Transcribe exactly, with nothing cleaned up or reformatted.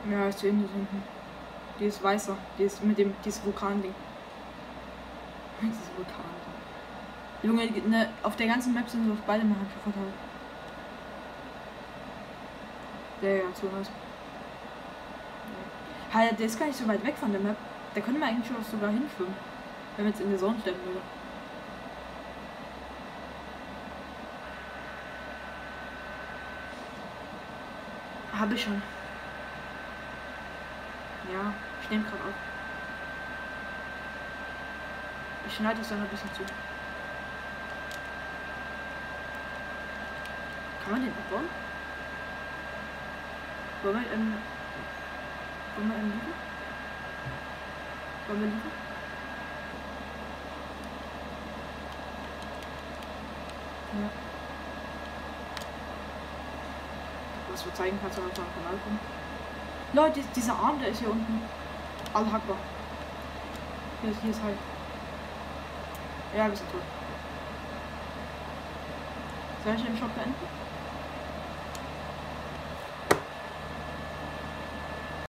Ja, ist zu Ende hinten. Die ist weißer. Die ist mit dem dieses Vulkan-Ding. Dieses Vulkan. Junge, ne, auf der ganzen Map sind so beide mal verteilt. Der ja so nice. Ja. Der ist gar nicht so weit weg von der Map. Da können wir eigentlich auch sogar hinschwimmen. Wenn wir jetzt in der Sonne stellen würde. Habe ich schon. Ja, ich nehme gerade auf. Ich schneide es dann ein bisschen zu. Kann man den abbauen? Wollen wir im... Wollen wir im liegen? Wollen wir liegen? Ja. Was du zeigen kannst, wenn wir auf meinem Kanal kommen. Leute, dieser Arm, der ist hier unten. Al-Hakbar. Hier ist, hier ist halt. Ja, wir sind tot. Soll ich den Shop beenden?